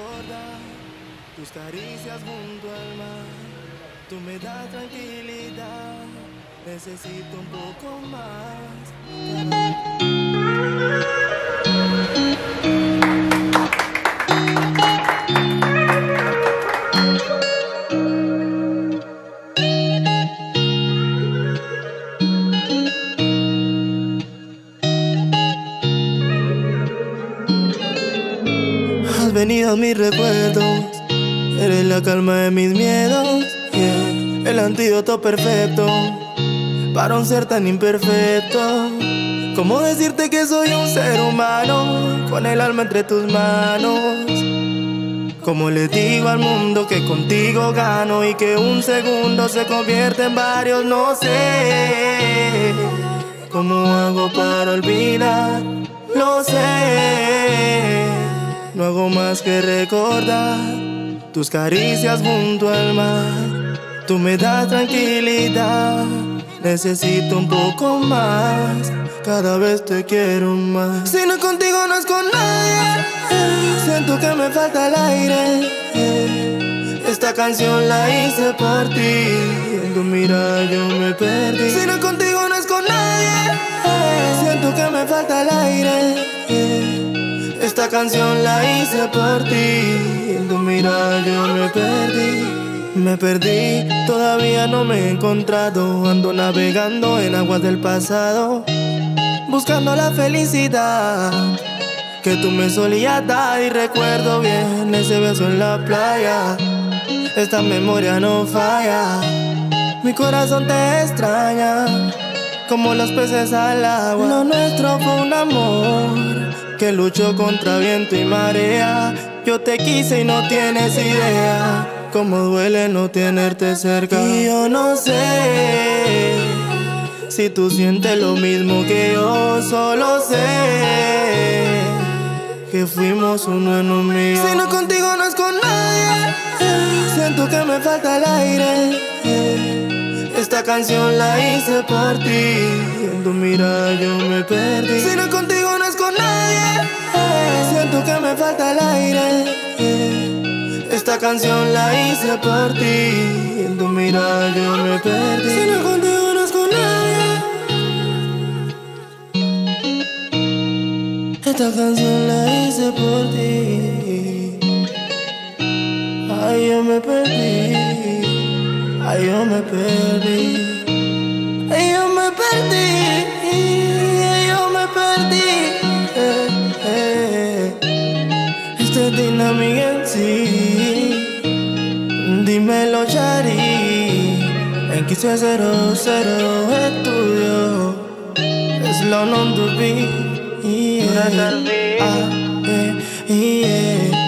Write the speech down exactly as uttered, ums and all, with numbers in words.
recordar tus caricias junto al mar. Tú me das tranquilidad, necesito un poco más. Has venido a mis recuerdos, eres la calma de mis miedos, yeah. El antídoto perfecto para un ser tan imperfecto. ¿Cómo decirte que soy un ser humano con el alma entre tus manos? ¿Cómo le digo al mundo que contigo gano y que un segundo se convierte en varios? No sé cómo hago para olvidar, lo sé. No hago más que recordar tus caricias junto al mar. Tú me das tranquilidad, necesito un poco más. Cada vez te quiero más. Si no es contigo, no es con nadie. Siento que me falta el aire. Esta canción la hice por ti. En tu mirada yo me perdí. Si no es contigo, no es con nadie. Siento que me falta el aire. Esta canción la hice por ti. En tu mirada yo me perdí. Me perdí, todavía no me he encontrado. Ando navegando en aguas del pasado, buscando la felicidad que tú me solías dar. Y recuerdo bien ese beso en la playa. Esta memoria no falla. Mi corazón te extraña como los peces al agua. Lo nuestro fue un amor que luchó contra viento y marea. Yo te quise y no tienes idea cómo duele no tenerte cerca. Y yo no sé si tú sientes lo mismo que yo. Solo sé que fuimos uno en un millón. Si no es contigo, no es con nadie. Siento que me falta el aire. Esta canción la hice por ti. En tu mirada yo me perdí. Si no es contigo, no es con nadie. Siento que me falta el aire. Esta canción la hice por ti. En tu mirada yo me perdí. Si no es contigo, no es con nadie. Esta canción la hice por ti. Ay, yo me perdí. Ay, yo me perdí. Ay, yo me perdí. Ay, yo me perdí. Eh, eh. Este es Dynamic M C. Dímelo, Chari. En quince cero cero estudio. Slow on the beat. Yeah. Ah, yeah, yeah.